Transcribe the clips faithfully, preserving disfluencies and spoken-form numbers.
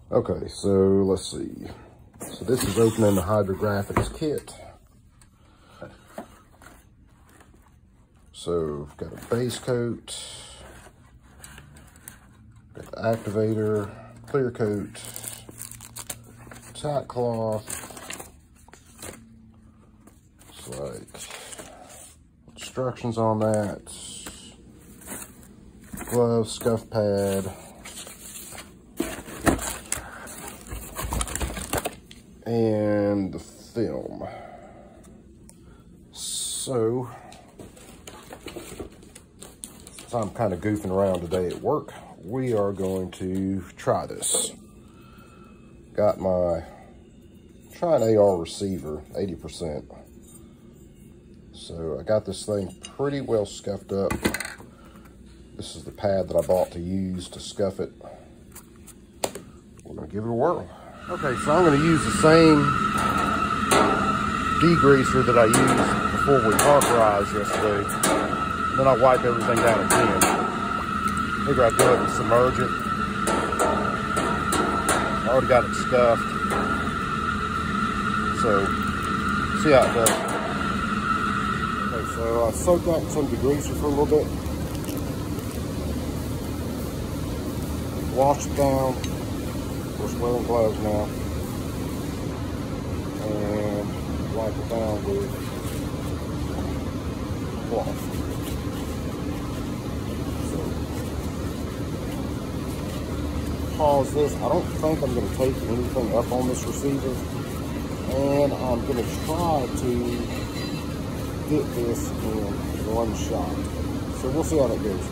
Okay, so let's see. So this is opening the hydrographics kit. So got a base coat, got the activator, clear coat, tack cloth. It's like instructions on that. Glove, scuff pad. And the film. So, since I'm kind of goofing around today at work, we are going to try this. Got my, try an A R receiver, eighty percent. So I got this thing pretty well scuffed up. This is the pad that I bought to use to scuff it. We're gonna give it a whirl. Okay, so I'm going to use the same degreaser that I used before we cauterized yesterday. And then I wipe everything down again. Maybe I'll do it and submerge it. I already got it scuffed. So, see how it does. Okay, so I soaked that in some degreaser for a little bit. Washed it down. We're wearing gloves now, and wipe it down with cloth. So, pause this. I don't think I'm going to take anything up on this receiver, and I'm going to try to get this in one shot. So we'll see how that goes.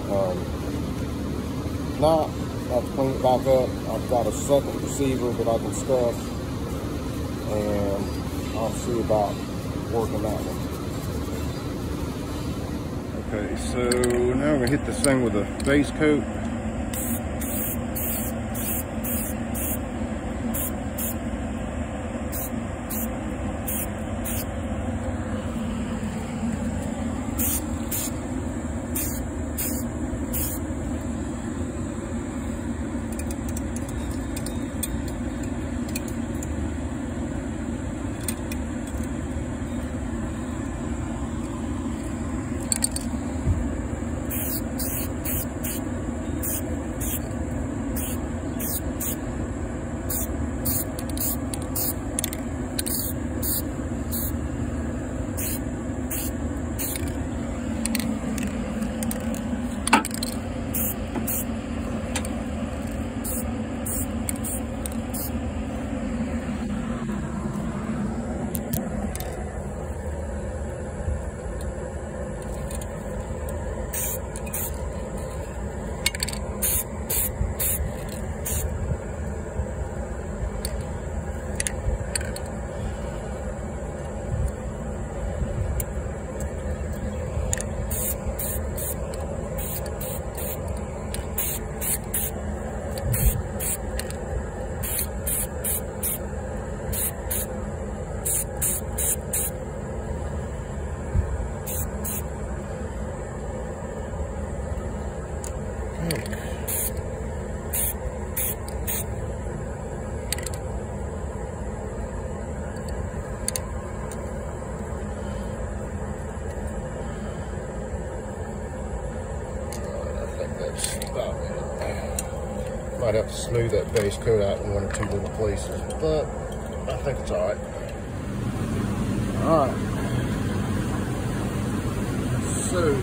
Um, not I have to clean it back up. I've got a second receiver that I can scuff, and I'll see about working that one. Okay, so now we're gonna hit this thing with a base coat. Might have to smooth that base coat out in one or two little places, but I think it's all right. All right. So,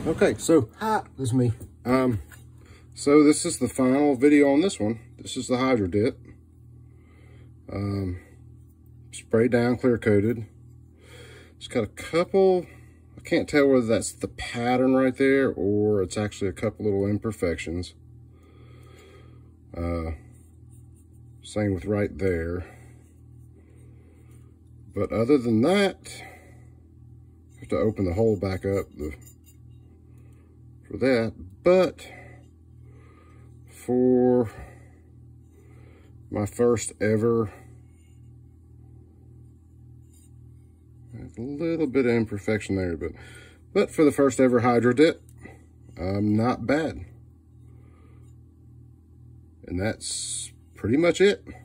Okay, so hi, this is me. Um, so this is the final video on this one. This is the hydro dip. Um, sprayed down, clear coated. It's got a couple, I can't tell whether that's the pattern right there or it's actually a couple little imperfections. Uh, same with right there. But other than that, I have to open the hole back up the, for that. But for my first ever, a little bit of imperfection there, but but for the first ever hydro dip, um, not bad. And that's pretty much it.